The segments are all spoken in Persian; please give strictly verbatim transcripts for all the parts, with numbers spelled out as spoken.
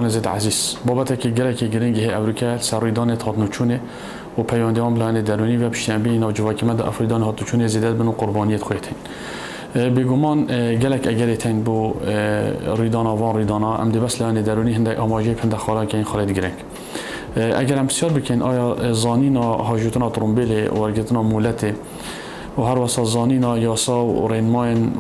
زد عزیز بابت که گله که گرینگه امریکا سریدان هات نوچونه و پیاندیان بلند درونی و پشتیبانی نوجوانی مد افریدان هات نوچونه زیادت بنو قربانیت خواهتین بگمان گلک اگر تین بو ریدان آوان ریدانا ام دی بس لان درونی هندک آماجه پند خالا که این خالد گرینگ اگر هم بسیار بکن آیا زانینا حاجتنا ترومبیل و ارگتنا مولته و هر وسط زانینا یاسا و رینماین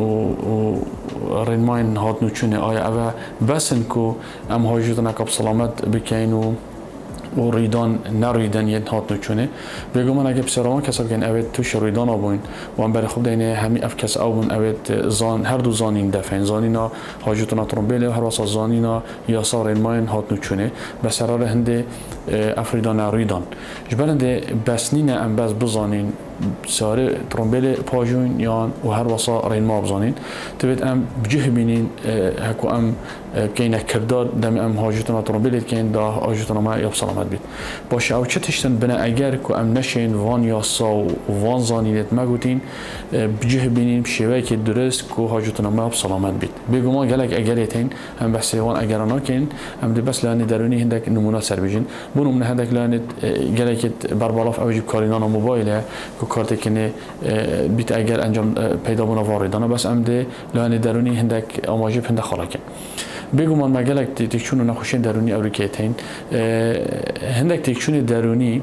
و رینماین هات نوچونه آیا اوه بسن کو ام حاجتنا کب سلامت بکن و و ریدان نریدن یه هات نوچونه بگم من اگه بسیاران کسب کن اوید توش ریدان آبون و هم برای خوب دینه همی افکس آبون اوید زان هر دو زانین دفعن زانینا حاجتنا ترومبیل و هر وسط زانینا یاسا رینماین هات نوچونه بس هر هنده افریدان ریدان جبرنده بسنین ام بس بزانین ساره ترومبیل پاجون یان و هر وسط رینما بزانین تبید ام بجه بینین هکو ام کین کردار دم ام حاجتنا ترومبیل کین دا حاجتنا ما یاب سلامت بید باشه او چه تشتن بنا اگر که ام نشین وان یاسا و وان زانینت مگوتین بجه بینین شیوه که درست که حاجتنا ما یاب سلامت بید بگو ما گلک اگریتین هم بحث وان اگرانا کین ام دی بس لان درونی هندک نمونه سر بجین بونم نه هندک لان گلکت بربالاف اوجب کارینان موبایله کارت کنه بیت اگر انجام پیدا بنا واردانه بس ام ده لان درونی هندک آماجه پنده خالا کن بگو من مگلک تکشون و نخوشین درونی اوریکیتین هندک تکشون درونی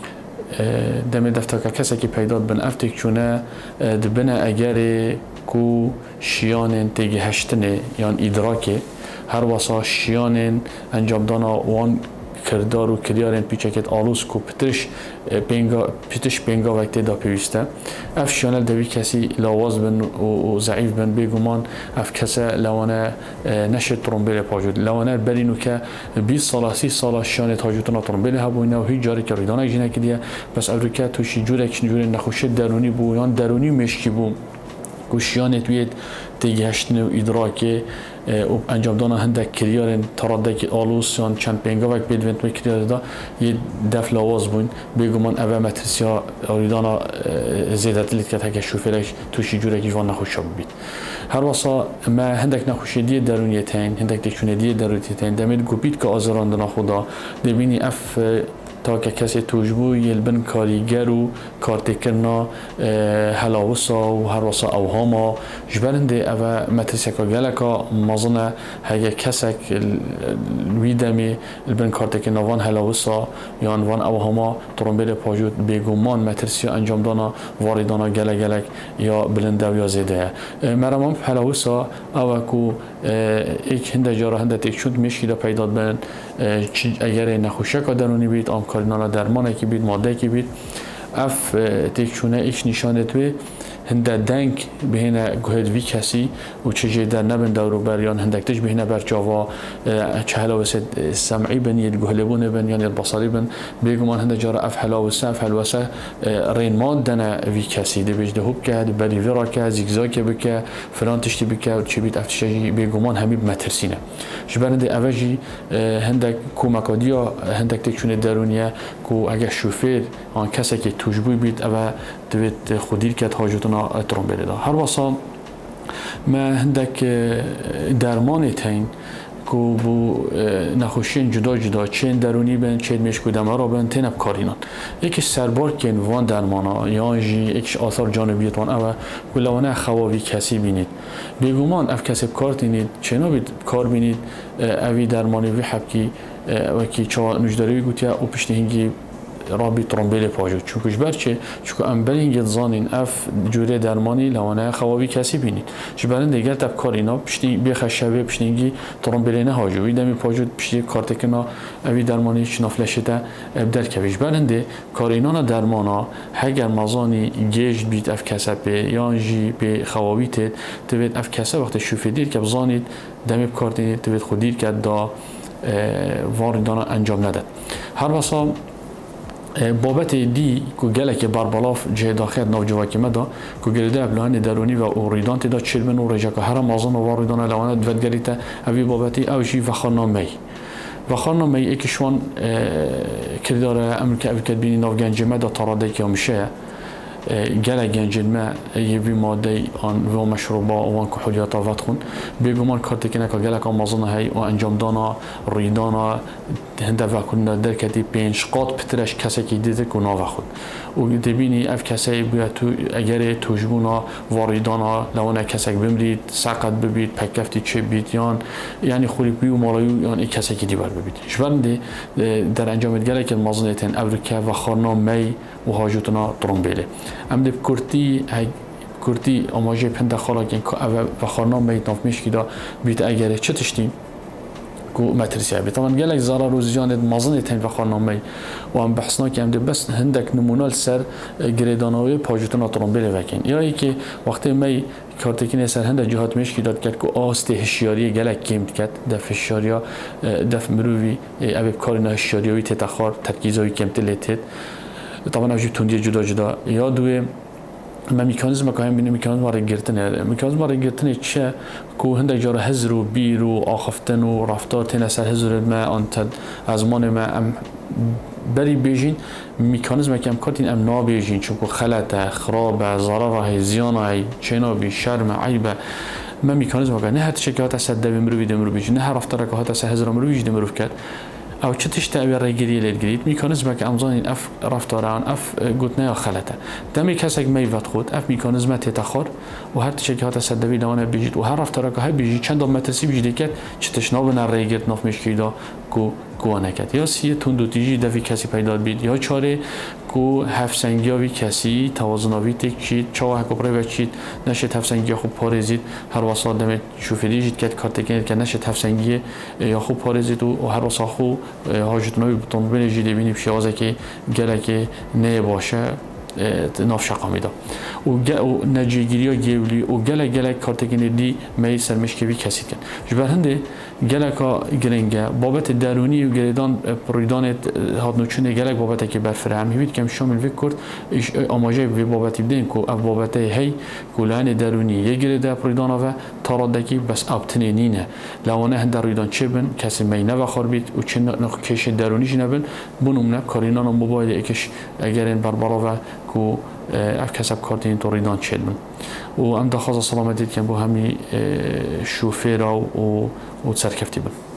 دم دفتر که کسی که پیدا بن اف تکشونه دبنه اگر کو شیان تیگه هشتنه یان ادراکه هر واسه شیان انجام دانا وان کردار و کریارن پیچکت آلوس کو پترش پینگا پترش پینگا وقتی دا پیوسته اف شانل دوی کسی لاواز بن و ضعیف بن بگمان اف کسی لوانه نشد ترومبیل پاجود لوانه برینو که بیست سال سی سال شانه تاجوتنا ترومبیل هبوینه و هیچ جاری که ریدانه جنه کدیه بس امریکا توشی جوره کشن جوره نخوشید درونی بو یان درونی مشکی بو کوشیان توید تیگهشتن و ادراکه و انجام دادن هندک کریارن ترادک آلوس یا چند پنگا وقت بیدونت میکرد دا یه دفع لواز بون بگمان اوه مترسیا ریدانا زیادت لیت که تک شوفرش توشی جوره که جوان نخوش بید هر واسه ما هندک نخوشی دیه درونیتین هندک دکشونه دیه درونیتین دمید گوبید که آزراندنا خدا دبینی اف تا که کسی توجبو یلبن کاریگر و کارتکرنا هلاوسا و هر واسه اوهاما جبرنده اوه مترسیکا گلکا مازنه هگه کسک ویدمی البن کارتکرنا وان هلاوسا یان وان اوهاما ترومبیل پاجود بگمان مترسی انجام دانا واردانا گلک گلک یا بلنده و یا زیده مرمان هلاوسا اوه کو ایک هنده جارا هنده تکشود میشی دا پیداد بین اگر نخوشک درونی بید آم کارینانا درمانه کی بید ماده کی بید اف تکشونه ایش نشانه توی هنده دنگ بهینه گوهد وی کسی و چجه در نبن دورو بریان هندکتش بهینه بر جاوا چه حلاوسه سمعی بن ید گوهلبونه بن یعنی البصری بن بگمان هنده جارا اف حلاوسه اف حلوسه رینمان دنه وی کسی دی بجده هوب که دی بری ویرا که زیگزاگه بکه فلان تشتی بکه و چه بید افتشجی بگمان همیب مترسینه جبرنده اوجی هندک کومکادیا هندک تکشونه درونیه کو اگه شوفیر آن کسی که توجبوی بید اوه دوید خودیر که حاجتنا ترومبیل دا هر واسه ما هندک درمان تین کو بو نخوشین جدا جدا چین درونی بن چین مشکو دمارا بن تین اب کارینان یکیش سربار کن وان درمانا یا جی یکیش آثار جانبیت وان اوه کلوانه خواوی کسی بینید بگمان اف کسی کار تینید چینا بید کار بینید اوی درمانی وی حبکی وکی چا نجداری گوتیا و پشتی هنگی رابی ترومبیل پاجود چونکش برچه چون ام برین زانین اف جوره درمانی لوانه خواوی کسی بینید جبران دیگر تب کارینا پشتی بخشوی پشتینگی ترومبیل نه هاجوی دمی پاجود پشتی کارتکنا اوی درمانی شنافلشته ابدر کویش برنده کارینانا درمانا هگر مزانی گیج بیت اف کسب یا جی به خواوی تد توید اف کسب وقت شوفی دیر که بزانید دمی کارتین توید خودیر که دا واردانا انجام نداد هر واسه بابت دی کو گلک بربلاف جه داخل نوجوانی مدا کو گلده ابلان درونی و اوریدان تدا چلمن و رجاک هر مازن و واردان لوانه دود گلیته اوی بابتی اوشی و خانمی و خانمی ایکشون کردار امریکا اوی کد بینی نوگنج مدا تراده که میشه گله گنجین ما یوی ماده آن و مشروبا و آن کحولیات آفت خون بیگمان کارتی که نکا گله کام مازن هی و انجام دانا ریدانا هنده وکن در کدی پنج قات پترش کسی که دیده که ناو خود و دبینی اف کسی بیاد تو اگر توجبونا واریدانا لونه کسی بمرید سقط ببید پکفتی چه بید یان یعنی خوری بیو مالایو یان ای کسی که دیبر ببید شورنده در انجام گله که مازن تن افریقا و خارنا می و هاجوتنا ترمبیله ام دب کرتی کرتی آماجه پنده خالا که و خارنا می نافمیش که دا بیت اگر چه تشتیم کو مترسیه بی طبعا گلک زارا روزیان مازن تن و خارنامه و هم بحثنا که هم ده بس هندک نمونال سر گریدانوی پاجتون ترمبیل وکن یا ای که وقتی می کارتکین سر هند جهات میش که داد کرد که آست هشیاری گلک کم کرد دف هشیاریا دف مروی ابی کارنا هشیاریوی تتخار ترکیزوی کم تلیتید طبعا اوجی تندی جدا جدا یا دوی ما میکانیزم که هم بینی میکانیزم را گرتنه میکانیزم را گرتنه چه کو هنده جاره هزر و بیر و آخفتن و رفتار تن سر هزر ما آنت از مان ما ام بری بیجین میکانیزم که هم کاتین ام نا بیجین چون کو خلطه خراب ضرر زیان چنابی شرم عیب ما میکانیزم که نه هر چه که هات سد دم رو بیدم رو بیجین نه هر رفتار که هات سر هزر رو بیجیم رو کرد او چه تشت اوی رایگیری لید گرید میکانیزم که امزان اف رفتاران اف گوتنه یا خلطه دمی کسی که میوت خود اف میکانیزم تتخار و هر چه که هات صدوی دوانه بیجید و هر رفتار که های بیجید چند دام مترسی بیجید کرد چه تشناب نر رایگیرد ناف مشکیدا کو کوانه کرد یا سی تندو تیجی دفی کسی پیدا بید یا چاره کو هفسنگیاوی کسی توازناوی تک چید چاو هکوبره بچید نشد هفسنگی خوب پارزید هر واسه دم شوفری جید کرد کارتکنید که نشد هفسنگی یا خوب پارزید و هر واسه خوب هاجتنوی بتون بینجید بینی بشیازه که گله که نه باشه ناف شقا میدا و نجیگیری ها گیولی و گله گله کارتکنی دی می سرمشکوی کسید کن جبر هنده گله که گرنگه بابت درونی و گریدان پرویدان هاتنوچونه گله بابت که برفره هم هیوید کم شامل فکر کرد آماجه بی بابتی بدین که اف بابت هی کلان درونی یه گریده پرویدان و تارادکی بس ابتنی نینه لوانه هنده رویدان چه بن کسی می نوخار بید و چه نخ کش درونیش نبن بنومنه کارینان موبایل اکش اگرین بربرا و کو اف کسب کارتین توریدان چید من و ام دخواست سلامتی کن بو همی شوفیرا و و سرکفتی بن